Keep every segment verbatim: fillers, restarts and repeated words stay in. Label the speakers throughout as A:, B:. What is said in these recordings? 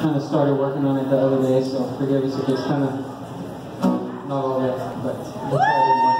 A: kind of started working on it the other day, so forgive us if it's kind of not all that, but we'll try it anyway.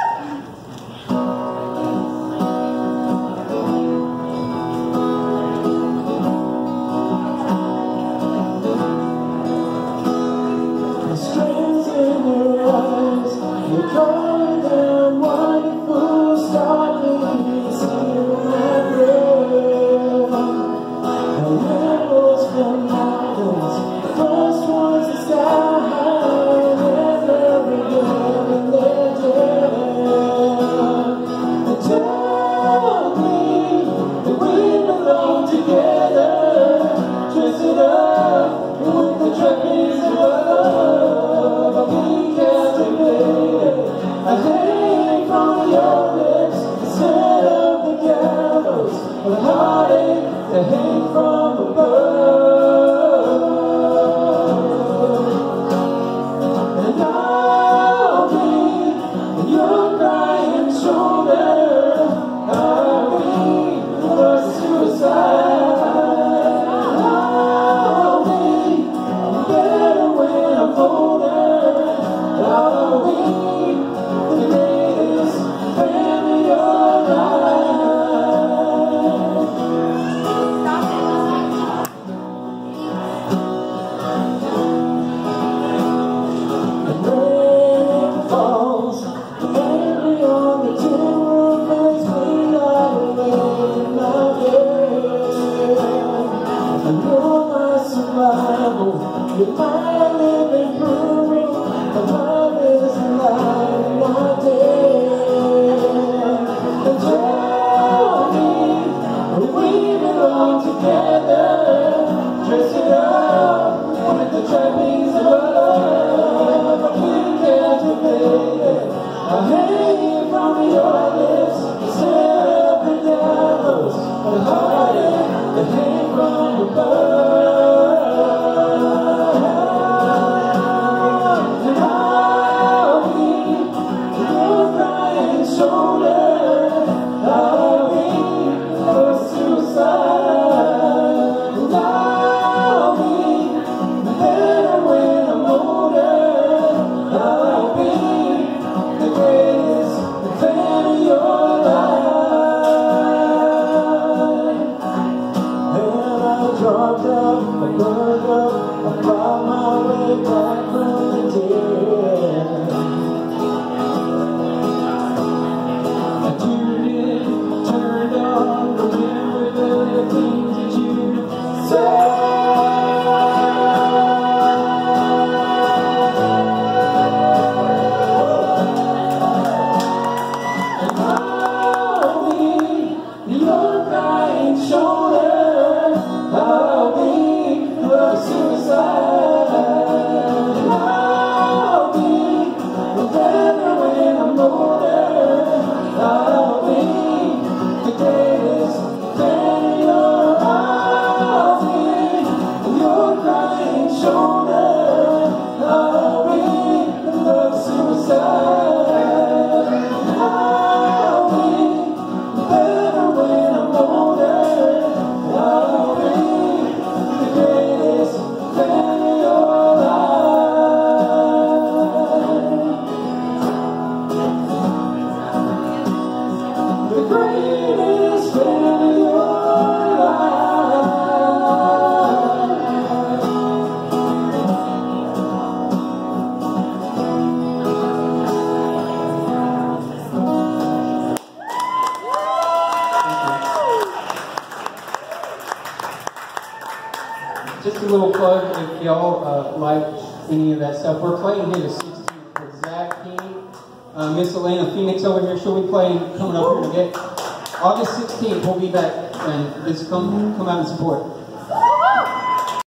B: Just a little plug, if y'all uh, like any of that stuff. We're playing here the sixteenth with Zach King, uh, Miss Elena Phoenix over here. She'll be playing, coming up here today. August sixteenth, we'll be back, and just come, come out and support.